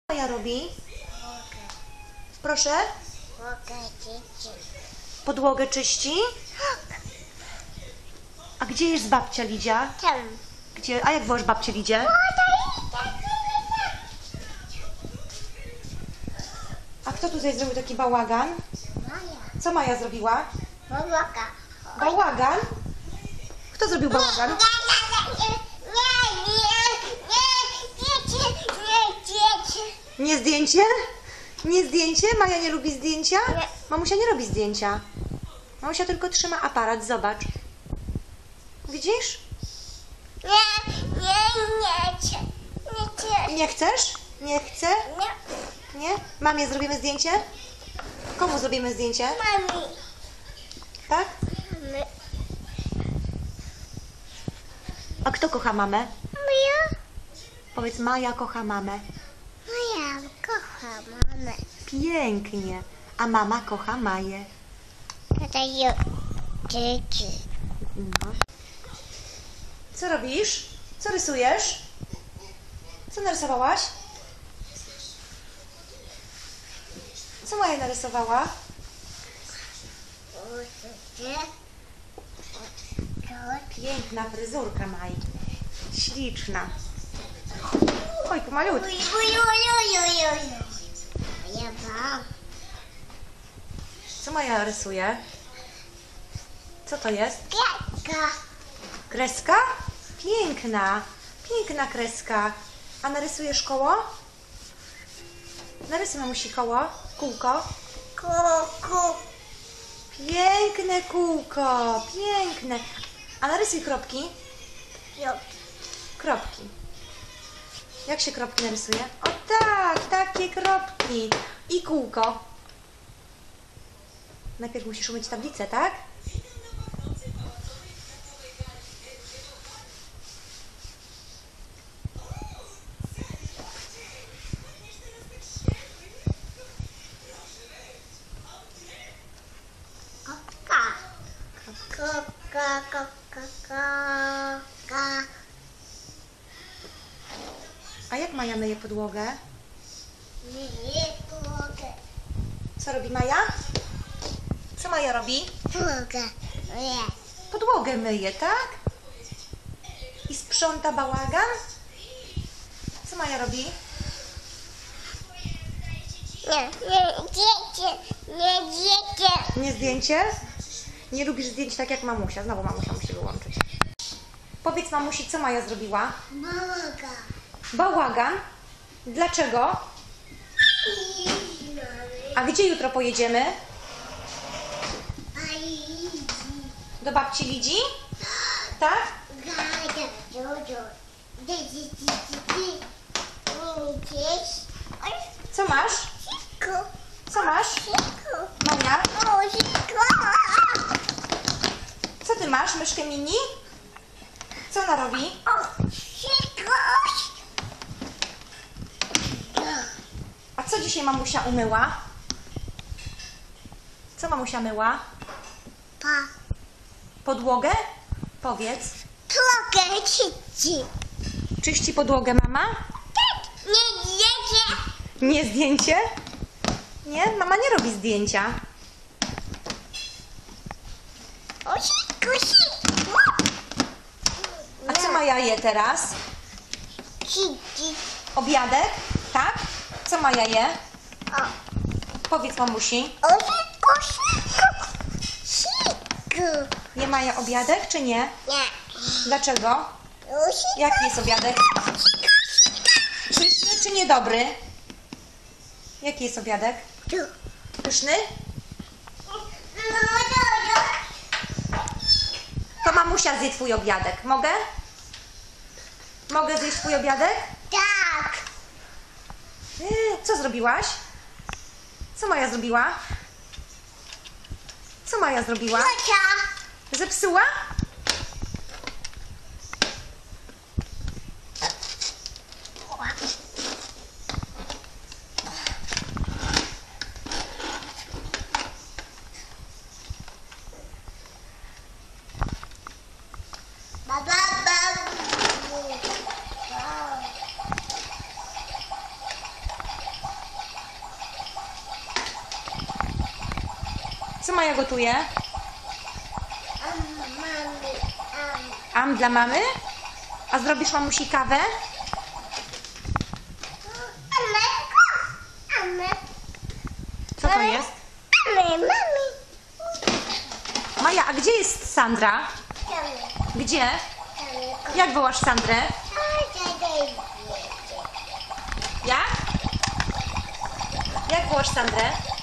Maja robi? Proszę? Podłogę czyści? A gdzie jest babcia Lidia? Tam. Gdzie? A jak wołasz babcię Lidię? A kto tutaj zrobił taki bałagan? Maja. Co Maja zrobiła? Bałagan. Bałagan? Kto zrobił bałagan? Nie zdjęcie? Nie zdjęcie? Maja nie lubi zdjęcia? Nie. Mamusia nie robi zdjęcia. Mamusia tylko trzyma aparat, zobacz. Widzisz? Nie chcesz? Nie chcę? Nie? Mamie zrobimy zdjęcie? Komu zrobimy zdjęcie? Mami. Tak? A kto kocha mamę? Maja. Powiedz, Maja kocha mamę. Maja kocha mamę. Pięknie. A mama kocha Maję. Tata jest dzieci. No. Co robisz? Co rysujesz? Co narysowałaś? Co Maja narysowała? Piękna fryzurka Mai. Śliczna. Oj, pomalutko. Co Maja rysuje? Co to jest? Kreska? Piękna. Piękna kreska. A narysujesz koło? Narysuj mamusi koło. Kółko. Piękne kółko. Piękne. A narysuj kropki. Kropki. Jak się kropki narysuje? O tak, takie kropki. I kółko. Najpierw musisz umyć tablicę, tak? A jak Maja myje podłogę? Co robi Maja? Co Maja robi? Podłogę myje, tak? I sprząta bałagan? Co Maja robi? Nie zdjęcie? Nie lubisz zdjęć tak jak mamusia. Znowu mamusia musi wyłączyć. Powiedz mamusi, co Maja zrobiła? Bałagan? Dlaczego? A gdzie jutro pojedziemy? Do babci Lidii? Tak? Co masz? Co masz? Maja? Co ty masz? Myszkę mini? Co ona robi? A co dzisiaj mamusia umyła? Co mamusia myła? Podłogę? Powiedz. Czyści podłogę mama? Nie zdjęcie? Nie? Mama nie robi zdjęcia. A co Maja je teraz? Obiadek? Tak? Co Maja je? Powiedz mamusi. Je Maja obiadek czy nie? Dlaczego? Jaki jest obiadek? Pyszny czy niedobry? Jaki jest obiadek? Pyszny? To mamusia zje twój obiadek. Mogę? Mogę zjeść twój obiadek? Tak. Co zrobiłaś? Co Maja zrobiła? Co Maja zrobiła? Zepsuła? Co Maja gotuje? Mamy. Am dla mamy? A zrobisz mamusi kawę? Co to jest? Mamy. Maja, a gdzie jest Sandra? Gdzie? Jak wołasz Sandrę? Jak? Jak wołasz Sandrę?